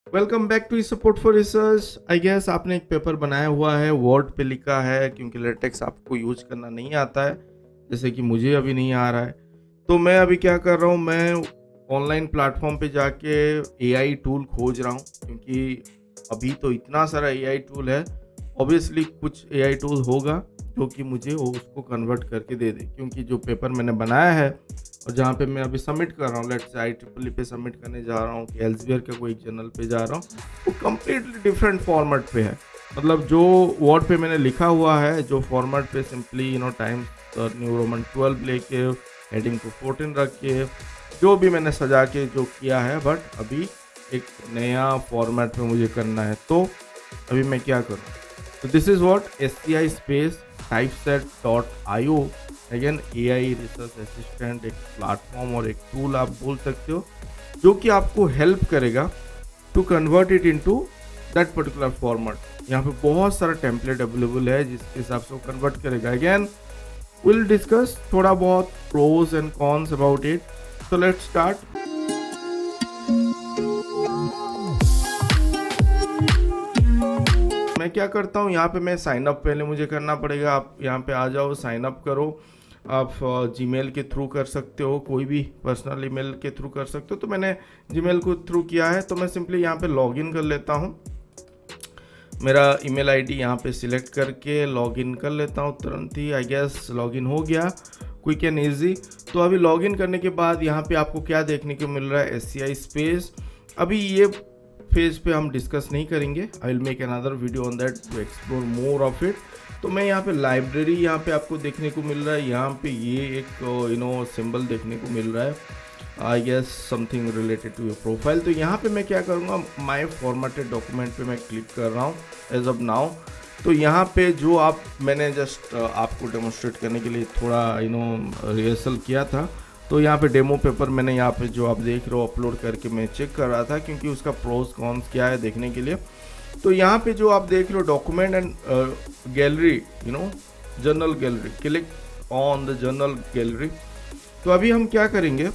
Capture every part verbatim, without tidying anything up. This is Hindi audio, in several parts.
Welcome back to support for research. I guess आपने एक पेपर बनाया हुआ है, वर्ड पे लिखा है, क्योंकि लेटेक्स आपको यूज करना नहीं आता है, जैसे कि मुझे अभी नहीं आ रहा है। तो मैं अभी क्या कर रहा हूँ, मैं ऑनलाइन प्लेटफॉर्म पे जाके एआई टूल खोज रहा हूँ, क्योंकि अभी तो इतना सारा एआई टूल है। ऑब्वियसली कुछ एआई टूल होगा जो कि मुझे वो उसको कन्वर्ट करके दे दे, क्योंकि जो पेपर मैंने बनाया है और जहाँ पे मैं अभी सबमिट कर रहा हूँ, लेट्स से आई ट्रिपल पे सबमिट करने जा रहा हूँ कि एल्सेवियर के कोई जर्नल पे जा रहा हूँ, वो कम्प्लीटली डिफरेंट फॉर्मेट पे है। मतलब जो वर्ड पे मैंने लिखा हुआ है, जो फॉर्मेट पे simply you know Times New Roman twelve लेके हेडिंग को फोर्टीन रख के जो भी मैंने सजा के जो किया है, बट अभी एक नया फॉर्मेट में मुझे करना है। तो अभी मैं क्या करूँ? तो this is what S C I space typeset dot I O, again AI research assistant, एक प्लेटफॉर्म और एक टूल आप बोल सकते हो, जो कि आपको हेल्प करेगा to convert it into that particular format. यहाँ पे बहुत सारा टेम्पलेट अवेलेबल है जिसके हिसाब से वो कन्वर्ट करेगा। अगेन विल डिस्कस थोड़ा बहुत pros and cons about it. So let's start. मैं क्या करता हूँ, यहाँ पे मैं साइन अप पहले मुझे करना पड़ेगा। आप यहाँ पे आ जाओ, साइन अप करो। आप जीमेल के थ्रू कर सकते हो, कोई भी पर्सनल ईमेल के थ्रू कर सकते हो। तो मैंने जीमेल को थ्रू किया है, तो मैं सिंपली यहाँ पे लॉगिन कर लेता हूँ। मेरा ईमेल आईडी यहाँ पे सिलेक्ट करके लॉगिन कर लेता हूँ तुरंत ही। आई गेस लॉगिन हो गया, क्विक एंड ईजी। तो अभी लॉगिन करने के बाद यहाँ पे आपको क्या देखने को मिल रहा है, एस सी आई स्पेस। अभी ये फेज पे हम डिस्कस नहीं करेंगे, I will make another video on that to explore more of it. तो मैं यहाँ पे लाइब्रेरी यहाँ पे आपको देखने को मिल रहा है। यहाँ पे ये एक यू नो सिंबल देखने को मिल रहा है, I guess something related to your profile. तो यहाँ पे मैं क्या करूँगा, माय फॉर्मेटेड डॉक्यूमेंट पे मैं क्लिक कर रहा हूँ एज ऑफ नाउ। तो यहाँ पे जो आप मैंने जस्ट आपको डेमोन्स्ट्रेट करने के लिए थोड़ा यू नो रिहर्सल किया था, तो यहाँ पे डेमो पेपर मैंने यहाँ पे जो आप देख रहे हो अपलोड करके मैं चेक कर रहा था, क्योंकि उसका प्रोज कॉन्स क्या है देखने के लिए। तो यहाँ पे जो आप देख रहे हो document and gallery, you know journal gallery, click on the journal gallery. तो अभी हम क्या करेंगे,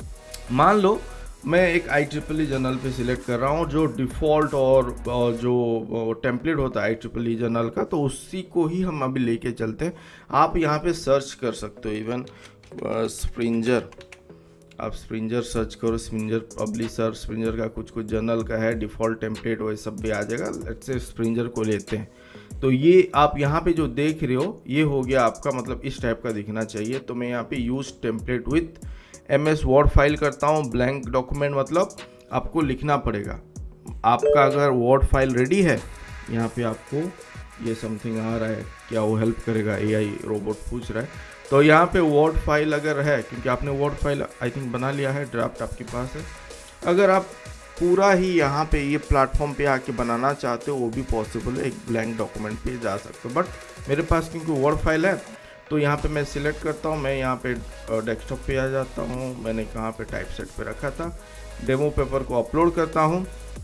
मान लो मैं एक आई ट्रिपल ई जर्नल पे सिलेक्ट कर रहा हूँ, जो डिफ़ॉल्ट और, और जो टेम्पलेट होता है आई ट्रिपल ई जर्नल का, तो उसी को ही हम अभी लेके चलते हैं। आप यहाँ पे सर्च कर सकते हो, इवन स्प्रिंजर, आप स्प्रिंजर सर्च करो, स्प्रिंजर पब्लिशर, स्प्रिंजर का कुछ कुछ जर्नल का है डिफ़ॉल्ट टेम्पलेट, वो सब भी आ जाएगा। लेट्स से स्प्रिंजर को लेते हैं। तो ये आप यहाँ पे जो देख रहे हो, ये हो गया आपका, मतलब इस टाइप का दिखना चाहिए। तो मैं यहाँ पे use template with M S Word file करता हूँ। ब्लैंक डॉक्यूमेंट मतलब आपको लिखना पड़ेगा। आपका अगर वर्ड फाइल रेडी है, यहाँ पे आपको ये समथिंग आ रहा है, क्या वो हेल्प करेगा, एआई रोबोट पूछ रहा है। तो यहाँ पे वर्ड फाइल अगर है, क्योंकि आपने वर्ड फाइल आई थिंक बना लिया है, ड्राफ्ट आपके पास है। अगर आप पूरा ही यहाँ पे ये प्लेटफॉर्म पे आके बनाना चाहते हो, वो भी पॉसिबल है, एक ब्लैंक डॉक्यूमेंट पे जा सकते हो। बट मेरे पास क्योंकि वर्ड फाइल है, तो यहाँ पे मैं सिलेक्ट करता हूँ, मैं यहाँ पे डेस्कटॉप पे आ जाता हूँ। मैंने कहाँ पे टाइप सेट पे रखा था, डेमो पेपर को अपलोड करता हूँ।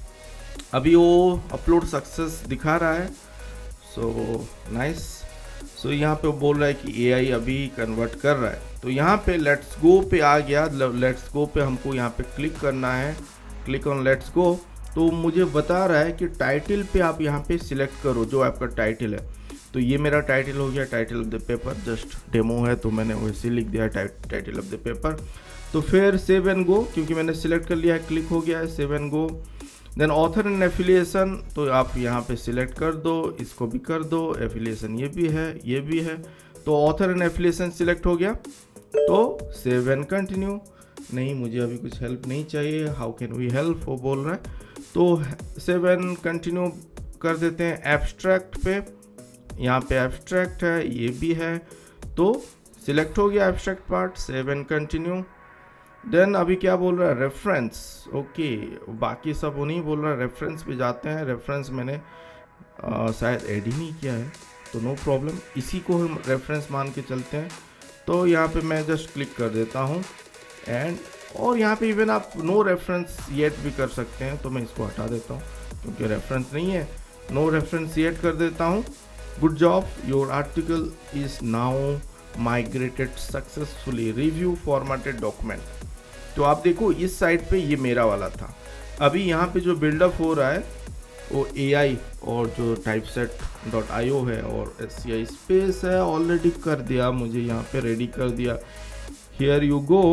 अभी वो अपलोड सक्सेस दिखा रहा है, सो नाइस। सो यहाँ पे बोल रहा है कि एआई अभी कन्वर्ट कर रहा है। तो यहाँ पे लेट्स गो पे आ गया। लेट्स गो पे हमको यहाँ पे क्लिक करना है, क्लिक ऑन लेट्स गो। तो मुझे बता रहा है कि टाइटल पे आप यहाँ पे सिलेक्ट करो, जो आपका टाइटल है। तो ये मेरा टाइटल हो गया, title of the paper, just demo है तो मैंने वैसे लिख दिया टाइटल ऑफ द पेपर। तो फिर सेव एंड गो, क्योंकि मैंने सिलेक्ट कर लिया है, क्लिक हो गया है, save and go. Then author and affiliation, तो आप यहाँ पे सिलेक्ट कर दो, इसको भी कर दो, एफिलिएशन ये भी है, ये भी है। तो ऑथर एंड एफिलिएशन सिलेक्ट हो गया, तो सेव एंड कंटिन्यू। नहीं, मुझे अभी कुछ हेल्प नहीं चाहिए, हाउ कैन वी हेल्प, वो बोल रहा है। तो सेव एंड कंटिन्यू कर देते हैं। एब्स्ट्रैक्ट पे, यहाँ पे एब्स्ट्रैक्ट है, ये भी है, तो सिलेक्ट हो गया abstract part, save and continue. Then अभी क्या बोल रहा है, रेफरेंस, ओके, बाकी सब वो नहीं बोल रहा है। रेफरेंस पे जाते हैं। रेफरेंस मैंने आ, शायद ऐड ही नहीं किया है, तो नो प्रॉब्लम, इसी को हम रेफरेंस मान के चलते हैं। तो यहाँ पे मैं जस्ट क्लिक कर देता हूँ एंड, और यहाँ पे इवन आप नो रेफरेंस येट भी कर सकते हैं। तो मैं इसको हटा देता हूँ क्योंकि रेफरेंस नहीं है, नो रेफरेंस येट कर देता हूँ। Good job, your article is now migrated successfully, review formatted document. तो आप देखो इस साइड पे ये मेरा वाला था, अभी यहाँ पे जो बिल्डअप हो रहा है वो ए आई और जो टाइपसेट डॉट आई ओ है और एस सी आई स्पेस है ऑलरेडी कर दिया, मुझे यहाँ पे रेडी कर दिया। Here you go.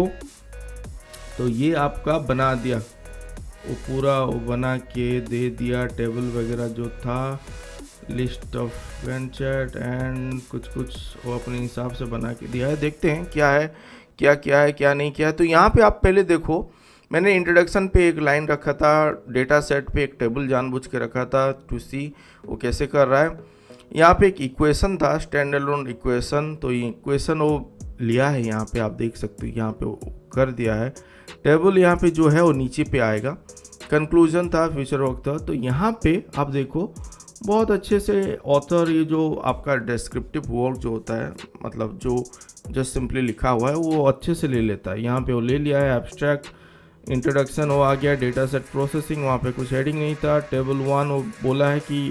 तो ये आपका बना दिया, वो पूरा वो बना के दे दिया। टेबल वगैरह जो था, लिस्ट ऑफ वेंचर एंड कुछ कुछ वो अपने हिसाब से बना के दिया है। देखते हैं क्या है, क्या क्या है, क्या नहीं किया है। तो यहाँ पे आप पहले देखो, मैंने इंट्रोडक्शन पे एक लाइन रखा था, डेटा सेट पे एक टेबल जानबूझ के रखा था टू सी वो कैसे कर रहा है। यहाँ पे एक इक्वेशन था, स्टैंड अलोन इक्वेशन, तो ये इक्वेशन वो लिया है, यहाँ पे आप देख सकते हो, यहाँ पे वो कर दिया है। टेबल यहाँ पे जो है वो नीचे पे आएगा। कंक्लूजन था, फ्यूचर वर्क था। तो यहाँ पे आप देखो बहुत अच्छे से ऑथर, ये जो आपका डिस्क्रिप्टिव वर्क जो होता है, मतलब जो जस्ट सिंपली लिखा हुआ है वो अच्छे से ले लेता है। यहाँ पे वो ले लिया है। एब्स्ट्रैक्ट इंट्रोडक्शन वो आ गया। डेटा सेट प्रोसेसिंग, वहाँ पे कुछ हेडिंग नहीं था। टेबल वन वो बोला है कि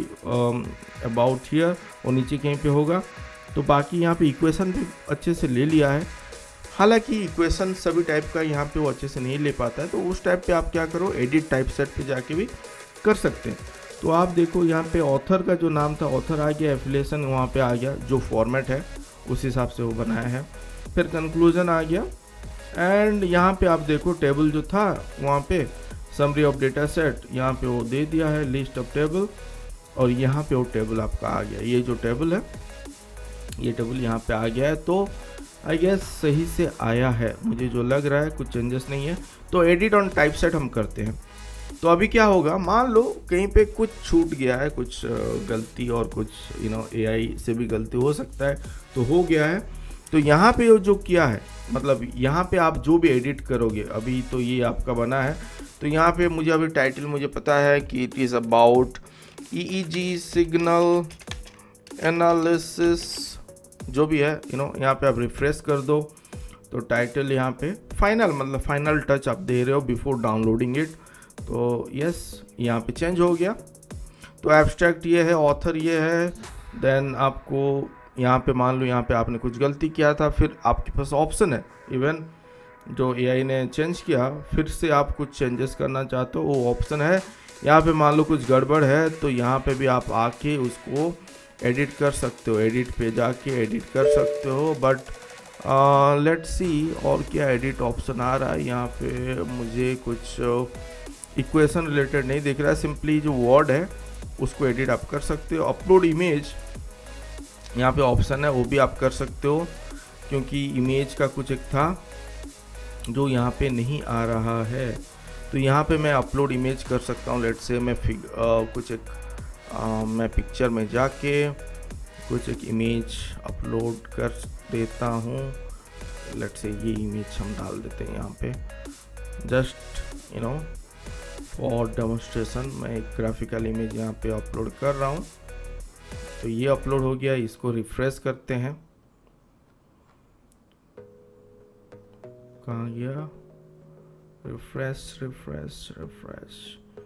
अबाउट हियर, वो नीचे कहीं पे होगा। तो बाकी यहाँ पे इक्वेशन भी अच्छे से ले लिया है। हालांकि इक्वेशन सभी टाइप का यहाँ पे वो अच्छे से नहीं ले पाता है, तो उस टाइप पे आप क्या करो, एडिट टाइप सेट पे जाके भी कर सकते हैं। तो आप देखो यहाँ पे ऑथर का जो नाम था, ऑथर आ गया। एफिलिएशन वहाँ पे आ गया, जो फॉर्मेट है उस हिसाब से वो बनाया है। फिर कंक्लूजन आ गया। एंड यहाँ पे आप देखो टेबल जो था वहाँ पे समरी ऑफ डेटा सेट, यहाँ पे वो दे दिया है, लिस्ट ऑफ टेबल, और यहाँ पे वो टेबल आपका आ गया। ये जो टेबल है, ये टेबल यहाँ पे आ गया है। तो आई गेस सही से आया है, मुझे जो लग रहा है, कुछ चेंजेस नहीं है। तो एडिट ऑन टाइप सेट हम करते हैं। तो अभी क्या होगा, मान लो कहीं पे कुछ छूट गया है, कुछ गलती और कुछ यू नो ए आई से भी गलती हो सकता है, तो हो गया है। तो यहाँ पे जो किया है, मतलब यहाँ पे आप जो भी एडिट करोगे, अभी तो ये आपका बना है। तो यहाँ पे मुझे अभी टाइटल मुझे पता है कि it is about E E G signal analysis, जो भी है यू नो। यहाँ पे आप रिफ्रेश कर दो तो टाइटल यहाँ पे फाइनल, मतलब फाइनल टच आप दे रहे हो बिफोर डाउनलोडिंग इट। तो यस, यहाँ पे चेंज हो गया। तो एब्स्ट्रैक्ट ये है, ऑथर ये है। देन आपको यहाँ पे मान लो यहाँ पे आपने कुछ गलती किया था, फिर आपके पास ऑप्शन है, इवन जो ए आई ने चेंज किया, फिर से आप कुछ चेंजेस करना चाहते हो वो ऑप्शन है। यहाँ पे मान लो कुछ गड़बड़ है तो यहाँ पे भी आप आके उसको एडिट कर सकते हो, एडिट पे जाके एडिट कर सकते हो। बट लेट्स सी और क्या एडिट ऑप्शन आ रहा है। यहाँ पे मुझे कुछ इक्वेशन रिलेटेड नहीं दिख रहा है, सिंपली जो वर्ड है उसको एडिट आप कर सकते हो। अपलोड इमेज यहाँ पे ऑप्शन है, वो भी आप कर सकते हो, क्योंकि इमेज का कुछ एक था जो यहाँ पे नहीं आ रहा है। तो यहाँ पे मैं अपलोड इमेज कर सकता हूँ। लेट्स से मैं फिग आ, कुछ एक आ, मैं पिक्चर में जाके कुछ एक इमेज अपलोड कर देता हूँ। लेट्स से ये इमेज हम डाल देते हैं यहाँ पे, just you know for demonstration. मैं एक ग्राफिकल इमेज यहाँ पे अपलोड कर रहा हूँ। तो ये अपलोड हो गया, इसको रिफ्रेश करते हैं। कहाँ गया? रिफ्रेश रिफ्रेश रिफ्रेश,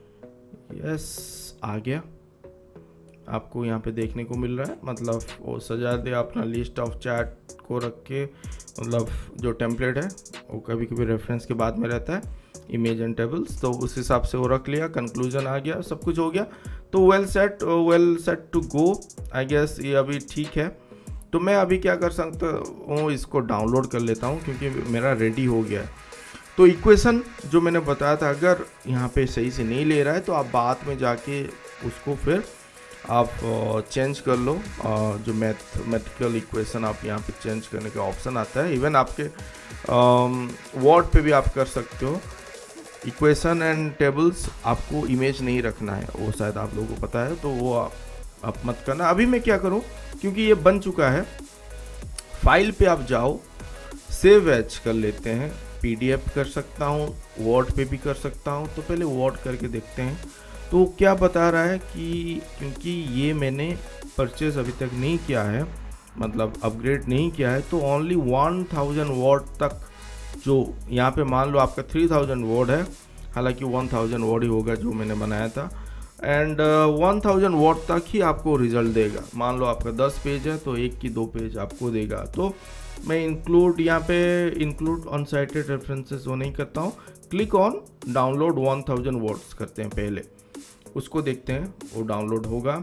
यस आ गया। आपको यहाँ पे देखने को मिल रहा है, मतलब वो सजा दे अपना लिस्ट ऑफ चैट को रख के, मतलब जो टेम्पलेट है वो कभी कभी रेफरेंस के बाद में रहता है, इमेज एंड टेबल्स, तो उस हिसाब से वो रख लिया। कंक्लूजन आ गया, सब कुछ हो गया। तो well set, well set to go I guess. ये अभी ठीक है। तो मैं अभी क्या कर सकता हूँ, इसको डाउनलोड कर लेता हूँ क्योंकि मेरा रेडी हो गया है। तो इक्वेशन जो मैंने बताया था, अगर यहाँ पे सही से नहीं ले रहा है तो आप बाद में जाके उसको फिर आप चेंज कर लो। जो मैथमेटिकल इक्वेशन आप यहाँ पे चेंज करने का ऑप्शन आता है, इवन आपके वर्ड पे भी आप कर सकते हो। इक्वेशन एंड टेबल्स आपको इमेज नहीं रखना है, वो शायद आप लोगों को पता है, तो वो आप, आप मत करना। अभी मैं क्या करूँ, क्योंकि ये बन चुका है, फाइल पे आप जाओ, सेव एज कर लेते हैं। पीडीएफ कर सकता हूँ, वर्ड पे भी कर सकता हूँ। तो पहले वर्ड करके देखते हैं। तो क्या बता रहा है कि क्योंकि ये मैंने परचेज अभी तक नहीं किया है, मतलब अपग्रेड नहीं किया है, तो ओनली वन थाउजेंड वर्ड तक, जो यहाँ पे मान लो आपका थ्री थाउजेंड वर्ड है, हालांकि वन थाउजेंड वर्ड ही होगा जो मैंने बनाया था, एंड वन थाउजेंड वर्ड तक ही आपको रिजल्ट देगा। मान लो आपका दस पेज है तो एक की दो पेज आपको देगा। तो मैं इंक्लूड यहाँ पे इंक्लूड ऑन साइटेड रेफरेंसेस वो नहीं करता हूँ, click on download one thousand words करते हैं पहले, उसको देखते हैं वो डाउनलोड होगा।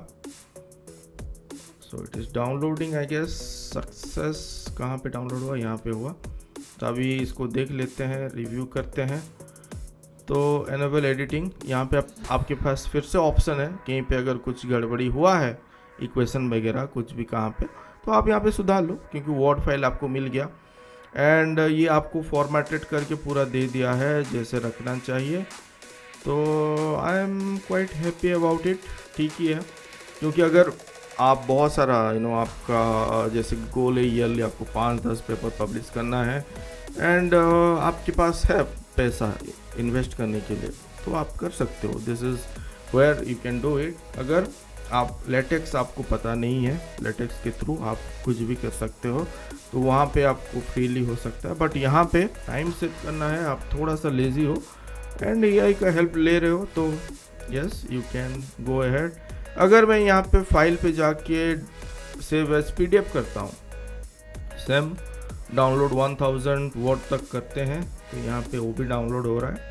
So it is downloading I guess. Success कहाँ पे डाउनलोड हुआ, यहाँ पे हुआ। तो अभी इसको देख लेते हैं, रिव्यू करते हैं। तो एनेबल एडिटिंग, यहाँ पे आप, आपके पास फिर से ऑप्शन है, कहीं पे अगर कुछ गड़बड़ी हुआ है इक्वेशन वगैरह कुछ भी कहाँ पे, तो आप यहाँ पे सुधार लो, क्योंकि वर्ड फाइल आपको मिल गया। एंड ये आपको फॉर्मेटेड करके पूरा दे दिया है जैसे रखना चाहिए। तो I am quite happy about it. ठीक ही है, क्योंकि अगर आप बहुत सारा यू नो आपका जैसे गोल है ईयरली आपको पाँच दस पेपर पब्लिश करना है एंड uh, आपके पास है पैसा इन्वेस्ट करने के लिए, तो आप कर सकते हो। This is where you can do it. अगर आप लेटेक्स आपको पता नहीं है, लेटेक्स के थ्रू आप कुछ भी कर सकते हो, तो वहाँ पे आपको फ्रीली हो सकता है। बट यहाँ पे टाइम सेव करना है, आप थोड़ा सा लेज़ी हो एंड ए आई का हेल्प ले रहे हो, तो yes you can go ahead. अगर मैं यहाँ पे फाइल पे जाके save as P D F करता हूँ, same download one thousand word तक करते हैं, तो यहाँ पे वो भी डाउनलोड हो रहा है।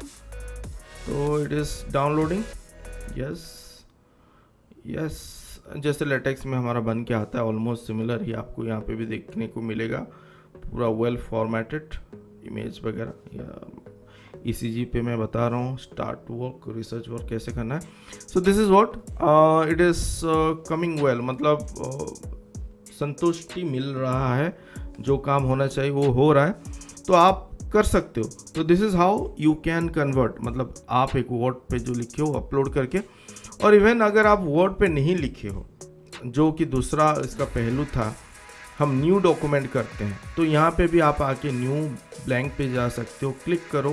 तो it is downloading. Yes yes जैसे लेटेक्स में हमारा बन के आता है ऑलमोस्ट सिमिलर ही आपको यहाँ पे भी देखने को मिलेगा, पूरा वेल फॉर्मेटेड इमेज वगैरह। या ई सी जी पे मैं बता रहा हूँ स्टार्ट वर्क, रिसर्च वर्क कैसे करना है। So this is what it is coming well, मतलब uh, संतुष्टि मिल रहा है, जो काम होना चाहिए वो हो रहा है, तो आप कर सकते हो। तो this is how you can convert, मतलब आप एक वर्ड पे जो लिखे हो अपलोड करके, और इवन अगर आप वर्ड पे नहीं लिखे हो, जो कि दूसरा इसका पहलू था, हम न्यू डॉक्यूमेंट करते हैं, तो यहाँ पे भी आप आके न्यू ब्लैंक पे जा सकते हो, क्लिक करो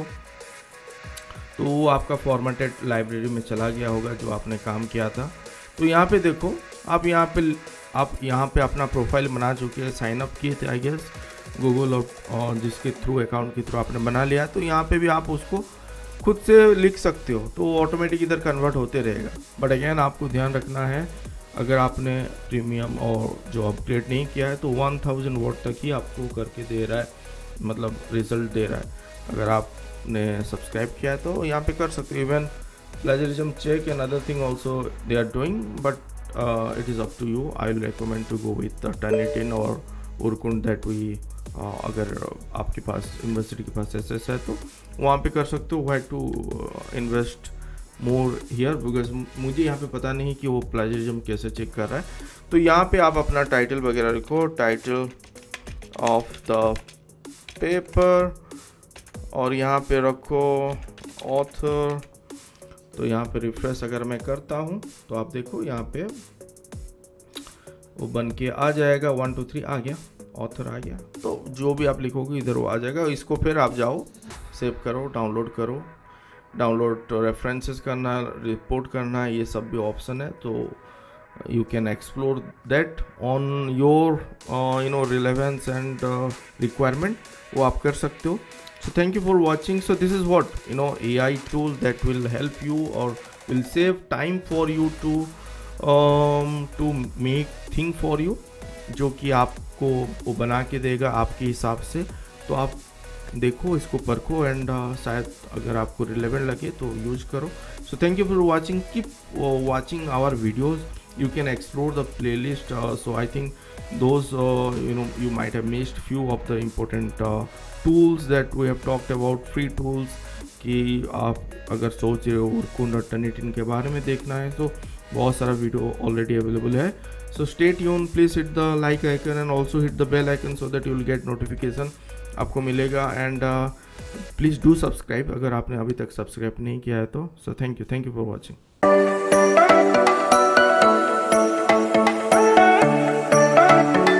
तो वो आपका फॉर्मेटेड लाइब्रेरी में चला गया होगा जो आपने काम किया था। तो यहाँ पे देखो, आप यहाँ पे आप यहाँ पे अपना प्रोफाइल बना चुके हैं, साइन अप किए थे आई गेस गूगल और, और जिसके थ्रू अकाउंट के थ्रू आपने बना लिया, तो यहाँ पे भी आप उसको खुद से लिख सकते हो, तो वो ऑटोमेटिक इधर कन्वर्ट होते रहेगा। बट अगेन आपको ध्यान रखना है, अगर आपने प्रीमियम और जो अपग्रेड नहीं किया है, तो वन थाउजेंड वर्ड तक ही आपको करके दे रहा है, मतलब रिजल्ट दे रहा है। अगर आपने सब्सक्राइब किया है तो यहाँ पे कर सकते हो। Even plagiarism check and other thing also they are doing, but it is up to you. I will recommend to go with Turnitin और उरकुंड दैट वी, अगर आपके पास यूनिवर्सिटी के पास एसेस है तो वहाँ पे कर सकते हो। Why to invest more here, because मुझे यहाँ पे पता नहीं कि वो प्लेजरिज्म कैसे चेक कर रहा है। तो यहाँ पे आप अपना टाइटल वगैरह लिखो, टाइटल ऑफ द पेपर, और यहाँ पे रखो ऑथर। तो यहाँ पे रिफ्रेश अगर मैं करता हूँ तो आप देखो यहाँ पे वो बन के आ जाएगा, वन टू थ्री आ गया, ऑथर आ गया। तो जो भी आप लिखोगे इधर वो आ जाएगा। इसको फिर आप जाओ, सेव करो, डाउनलोड करो, डाउनलोड रेफरेंसेस करना, रिपोर्ट करना, ये सब भी ऑप्शन है। तो you can explore that on your uh, you know relevance and uh, requirement, वो आप कर सकते हो। So thank you for watching. So this is what you know A I tool that will help you or will save time for you to um, to make thing for you, जो कि आपको वो बना के देगा आपके हिसाब से। तो आप देखो, इसको परखो एंड uh, शायद अगर आपको रिलेवेंट लगे तो यूज करो। So thank you for watching. Keep uh, watching our videos. You can explore the playlist, uh, so I think those uh, you know you might have missed few of the important uh, tools that we have talked about, free tools। कि आप अगर सोच रहे हो उरकुंड और टर्निटिन के बारे में देखना है तो बहुत सारा वीडियो ऑलरेडी अवेलेबल है। So stay tuned, please hit the like icon and also hit the bell icon so that you will get notification, आपको मिलेगा। एंड प्लीज़ डू सब्सक्राइब अगर आपने अभी तक सब्सक्राइब नहीं किया है तो। So thank you, thank you for watching.